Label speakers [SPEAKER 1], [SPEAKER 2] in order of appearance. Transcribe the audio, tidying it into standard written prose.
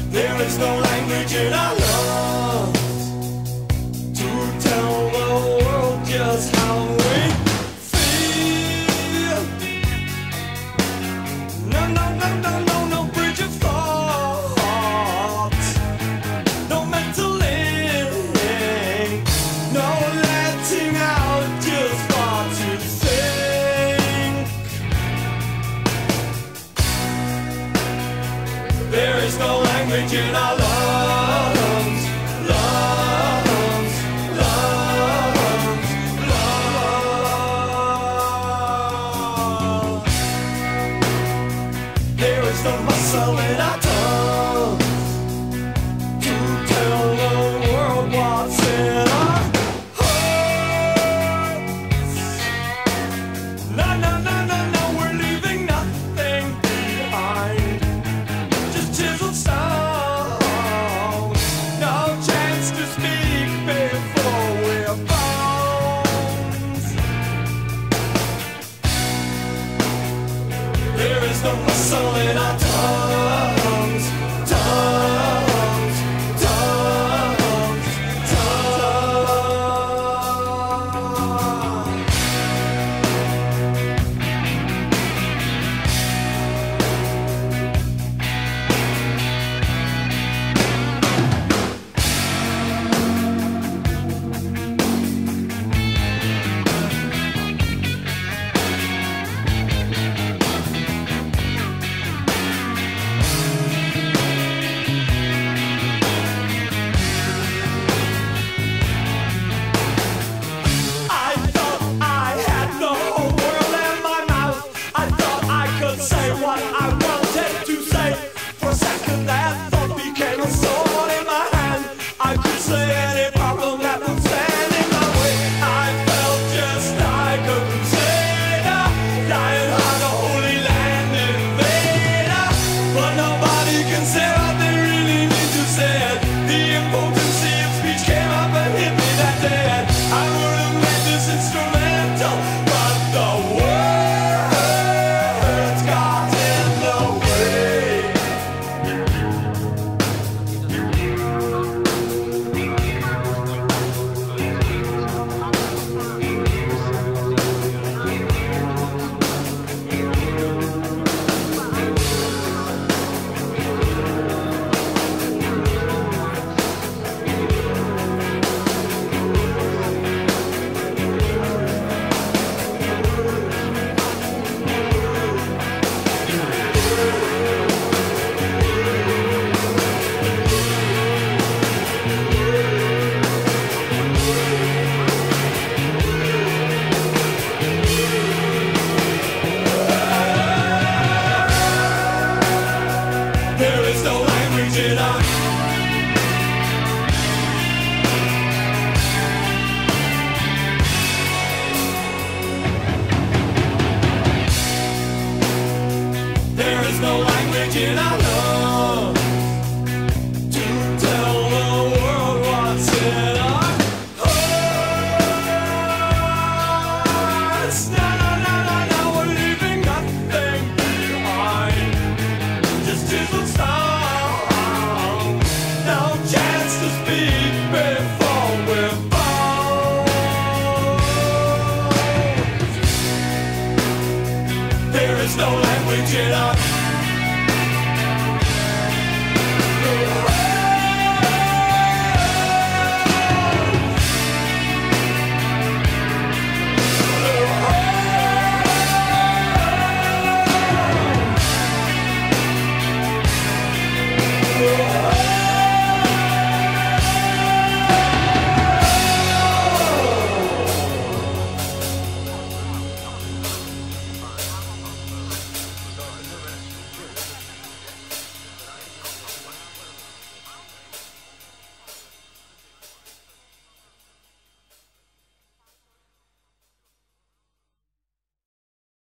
[SPEAKER 1] There is no language in our lungs to tell the world just how we feel. No, no, no, no, no, no bridge of thoughts, no mental link, no letting out just what to think. There is no language in our lungs, lungs, lungs, lungs. There is no muscle in our tongues to tell the world what's in our hearts. No, no, no, no, no, we're leaving nothing behind. Just chiseled stone, no chance to speak before we're bones. There is no muscle in our tongues, tongues, tongues, tongues. I thought I had the whole world in my mouth. I thought I could say what I wanted to say. For a second that thought became a sword in my hand. I could say any problem that would stand in my way. I felt just like a crusader, dying hard, a holy land invader. But nobody can say